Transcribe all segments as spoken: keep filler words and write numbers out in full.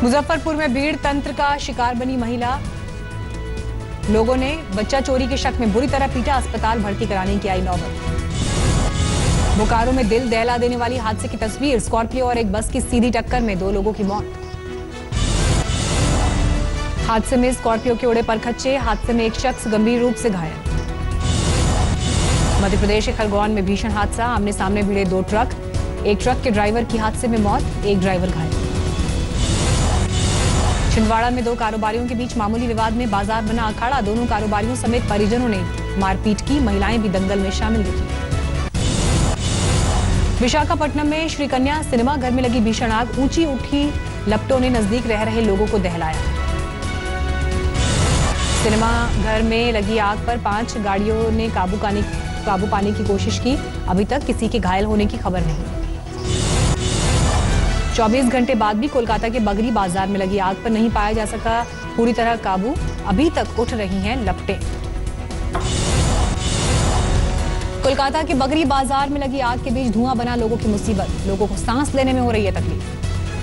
मुजफ्फरपुर में भीड़ तंत्र का शिकार बनी महिला। लोगों ने बच्चा चोरी के शक में बुरी तरह पीटा, अस्पताल भर्ती कराने की आई नौबत। बोकारो में दिल दहला देने वाली हादसे की तस्वीर। स्कॉर्पियो और एक बस की सीधी टक्कर में दो लोगों की मौत। हादसे में स्कॉर्पियो के उड़े परखच्चे। हादसे में एक शख्स गंभीर रूप से घायल। मध्य प्रदेश के खरगोन में भीषण हादसा। आमने सामने भिड़े दो ट्रक। एक ट्रक के ड्राइवर की हादसे में मौत, एक ड्राइवर घायल। छिंदवाड़ा में दो कारोबारियों के बीच मामूली विवाद में बाजार बना अखाड़ा। दोनों कारोबारियों समेत परिजनों ने मारपीट की। महिलाएं भी दंगल में शामिल दिखी। विशाखापट्टनम में श्री कन्या सिनेमा घर में लगी भीषण आग। ऊंची उठी लपटों ने नजदीक रह रहे लोगों को दहलाया। सिनेमा घर में लगी आग पर पांच गाड़ियों ने काबू पाने काबू पाने की कोशिश की। अभी तक किसी के घायल होने की खबर नहीं। चौबीस घंटे बाद भी कोलकाता के बगरी बाजार में लगी आग पर नहीं पाया जा सका पूरी तरह काबू। अभी तक उठ रही हैं लपटें। कोलकाता के बगरी बाजार में लगी आग के बीच धुआं बना लोगों की मुसीबत। लोगों को सांस लेने में हो रही है तकलीफ।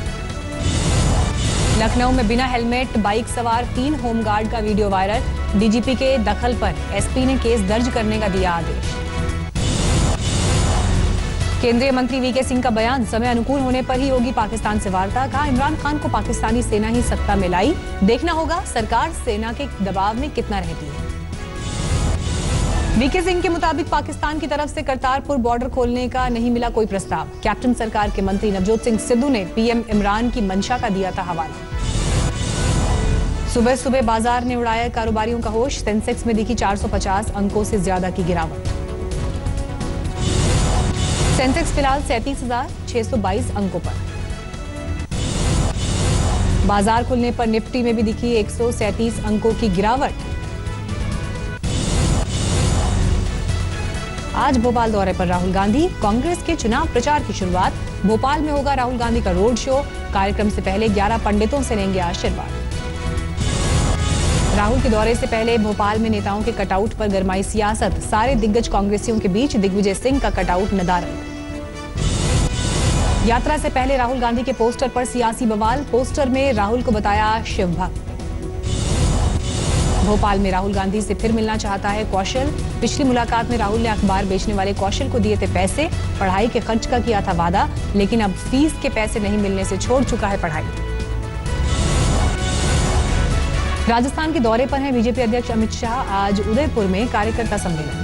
लखनऊ में बिना हेलमेट बाइक सवार तीन होमगार्ड का वीडियो वायरल। डीजीपी के दखल पर एसपी ने केस दर्ज करने का दिया आदेश। केंद्रीय मंत्री वीके सिंह का बयान। समय अनुकूल होने पर ही होगी पाकिस्तान से वार्ता। कहा, इमरान खान को पाकिस्तानी सेना ही सत्ता में लाई। देखना होगा सरकार सेना के दबाव में कितना रहती है। वीके सिंह के मुताबिक पाकिस्तान की तरफ से करतारपुर बॉर्डर खोलने का नहीं मिला कोई प्रस्ताव। कैप्टन सरकार के मंत्री नवजोत सिंह सिद्धू ने पीएम इमरान की मंशा का दिया था हवाला। सुबह सुबह बाजार ने उड़ाया कारोबारियों का होश। सेंसेक्स में दिखी चार सौ पचास अंकों से ज्यादा की गिरावट। सेंसेक्स फिलहाल सैंतीस हजार छह सौ बाईस अंकों पर। बाजार खुलने पर निफ्टी में भी दिखी एक सौ सैंतीस अंकों की गिरावट। आज भोपाल दौरे पर राहुल गांधी। कांग्रेस के चुनाव प्रचार की शुरुआत। भोपाल में होगा राहुल गांधी का रोड शो। कार्यक्रम से पहले ग्यारह पंडितों से लेंगे आशीर्वाद। राहुल के दौरे से पहले भोपाल में नेताओं के कटआउट पर गरमाई सियासत। सारे दिग्गज कांग्रेसियों के बीच दिग्विजय सिंह का कटआउट नदारद। यात्रा से पहले राहुल गांधी के पोस्टर पर सियासी बवाल। पोस्टर में राहुल को बताया शिव भक्त। भोपाल में राहुल गांधी से फिर मिलना चाहता है कौशल। पिछली मुलाकात में राहुल ने अखबार बेचने वाले कौशल को दिए थे पैसे। पढ़ाई के खर्च का किया था वादा, लेकिन अब फीस के पैसे नहीं मिलने से छोड़ चुका है पढ़ाई। राजस्थान के दौरे पर हैं बीजेपी अध्यक्ष अमित शाह। आज उदयपुर में कार्यकर्ता सम्मेलन।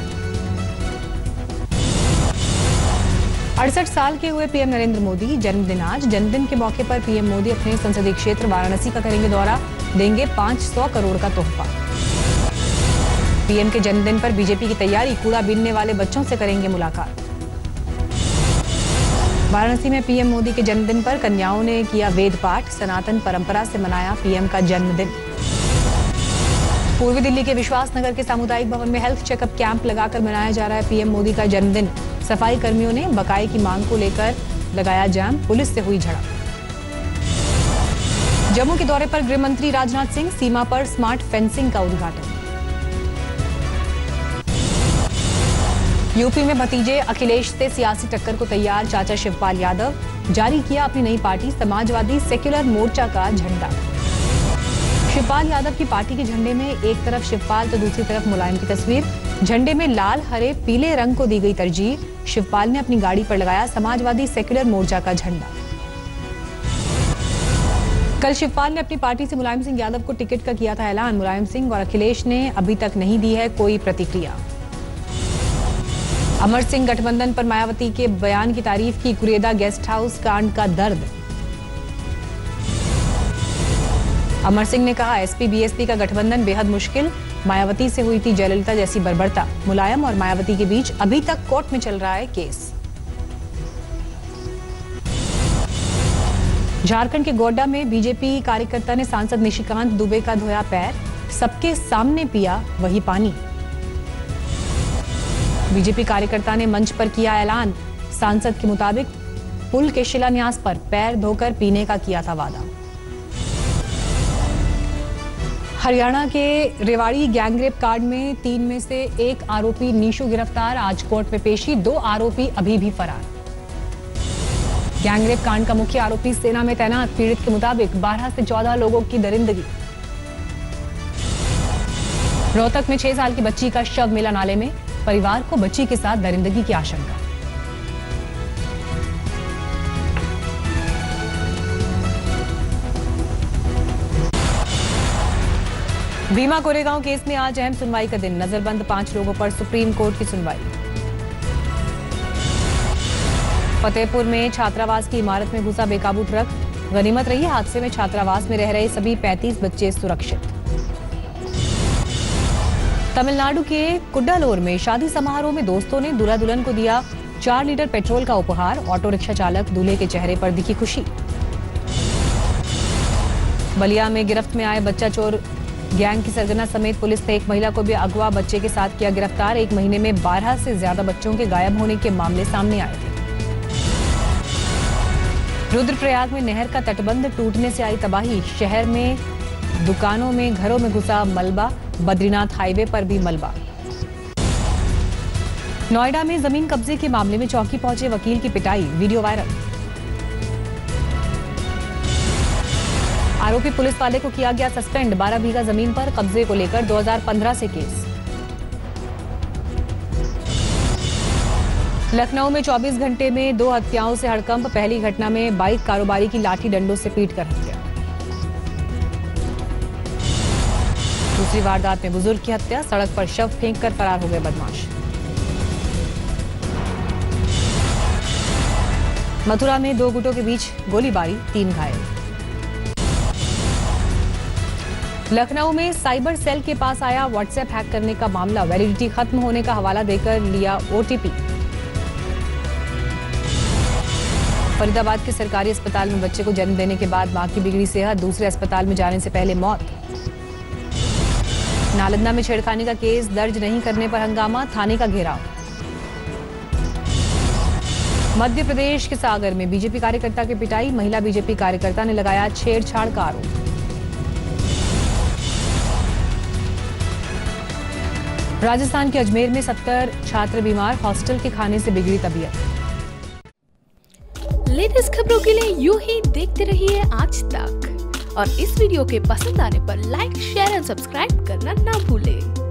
अड़सठ साल के हुए पीएम नरेंद्र मोदी। जन्मदिन आज। जन्मदिन के मौके पर पीएम मोदी अपने संसदीय क्षेत्र वाराणसी का करेंगे दौरा। देंगे पांच सौ करोड़ का तोहफा। पीएम के जन्मदिन पर बीजेपी की तैयारी। कूड़ा बीनने वाले बच्चों से करेंगे मुलाकात। वाराणसी में पीएम मोदी के जन्मदिन पर कन्याओं ने किया वेद पाठ। सनातन परंपरा से मनाया पीएम का जन्मदिन। पूर्वी दिल्ली के विश्वास नगर के सामुदायिक भवन में हेल्थ चेकअप कैंप लगाकर मनाया जा रहा है पीएम मोदी का जन्मदिन। सफाई कर्मियों ने बकाये की मांग को लेकर लगाया जाम। पुलिस से हुई झड़प। जम्मू के दौरे पर गृह मंत्री राजनाथ सिंह। सीमा पर स्मार्ट फेंसिंग का उद्घाटन। यूपी में भतीजे अखिलेश से सियासी टक्कर को तैयार चाचा शिवपाल यादव। जारी किया अपनी नई पार्टी समाजवादी सेक्युलर मोर्चा का झंडा। शिवपाल यादव की पार्टी के झंडे में एक तरफ शिवपाल तो दूसरी तरफ मुलायम की तस्वीर। झंडे में लाल हरे पीले रंग को दी गई तरजीह। शिवपाल ने अपनी गाड़ी पर लगाया समाजवादी सेक्युलर मोर्चा का झंडा। कल शिवपाल ने अपनी पार्टी से मुलायम सिंह यादव को टिकट का किया था ऐलान। मुलायम सिंह और अखिलेश ने अभी तक नहीं दी है कोई प्रतिक्रिया। अमर सिंह गठबंधन पर मायावती के बयान की तारीफ की। कुरेदा गेस्ट हाउस कांड का दर्द। अमर सिंह ने कहा, एसपी बीएसपी का गठबंधन बेहद मुश्किल। मायावती से हुई थी जयललिता जैसी बर्बरता। मुलायम और मायावती के बीच अभी तक कोर्ट में चल रहा है केस। झारखंड के गोड्डा में बीजेपी कार्यकर्ता ने सांसद निशिकांत दुबे का धोया पैर। सबके सामने पिया वही पानी। बीजेपी कार्यकर्ता ने मंच पर किया ऐलान। सांसद के मुताबिक पुल के शिलान्यास पर पैर धोकर पीने का किया था वादा। हरियाणा के रेवाड़ी गैंगरेप कांड में तीन में से एक आरोपी नीशू गिरफ्तार। आज कोर्ट में पेशी। दो आरोपी अभी भी फरार। गैंगरेप कांड का मुख्य आरोपी सेना में तैनात, पीड़ित के मुताबिक बारह से चौदह लोगों की दरिंदगी। रोहतक में छह साल की बच्ची का शव मिला नाले में, परिवार को बच्ची के साथ दरिंदगी की आशंका। भीमा कोरेगांव केस में आज अहम सुनवाई का दिन, नजरबंद पांच लोगों पर सुप्रीम कोर्ट की सुनवाई। फतेहपुर में छात्रावास की इमारत में घुसा बेकाबू ट्रक, गनीमत रही हादसे में छात्रावास में रह रहे सभी पैंतीस बच्चे सुरक्षित। तमिलनाडु के कुड्डालोर में शादी समारोह में दोस्तों ने दूल्हा दुल्हन को दिया चार लीटर पेट्रोल का उपहार, ऑटो रिक्शा चालक दूल्हे के चेहरे पर दिखी खुशी। बलिया में गिरफ्त में आए बच्चा चोर गैंग की सरगना समेत पुलिस ने एक महिला को भी अगवा बच्चे के साथ किया गिरफ्तार। एक महीने में बारह से ज्यादा बच्चों के गायब होने के मामले सामने आए थे। रुद्रप्रयाग में नहर का तटबंध टूटने से आई तबाही, शहर में दुकानों में घरों में घुसा मलबा, बद्रीनाथ हाईवे पर भी मलबा। नोएडा में जमीन कब्जे के मामले में चौकी पहुंचे वकील की पिटाई, वीडियो वायरल। आरोपी पुलिस वाले को किया गया सस्पेंड, बारह बीघा जमीन पर कब्जे को लेकर दो हज़ार पंद्रह से केस। लखनऊ में चौबीस घंटे में दो हत्याओं से हड़कंप, पहली घटना में बाइक कारोबारी की लाठी डंडों से पीटकर हत्या। दूसरी वारदात में बुजुर्ग की हत्या, सड़क पर शव फेंककर फरार हो गए बदमाश। मथुरा में दो गुटों के बीच गोलीबारी, तीन घायल। लखनऊ में साइबर सेल के पास आया व्हाट्सएप हैक करने का मामला, वैलिडिटी खत्म होने का हवाला देकर लिया ओटीपी। फरीदाबाद के सरकारी अस्पताल में बच्चे को जन्म देने के बाद मां की बिगड़ी सेहत, दूसरे अस्पताल में जाने से पहले मौत। नालंदा में छेड़खानी का केस दर्ज नहीं करने पर हंगामा, थाने का घेराव। मध्य प्रदेश के सागर में बीजेपी कार्यकर्ता की पिटाई, महिला बीजेपी कार्यकर्ता ने लगाया छेड़छाड़ का आरोप। राजस्थान के अजमेर में सत्तर छात्र बीमार, हॉस्टल के खाने से बिगड़ी तबीयत। लेटेस्ट खबरों के लिए यूं ही देखते रहिए आज तक और इस वीडियो के पसंद आने पर लाइक, शेयर एंड सब्सक्राइब करना ना भूलें।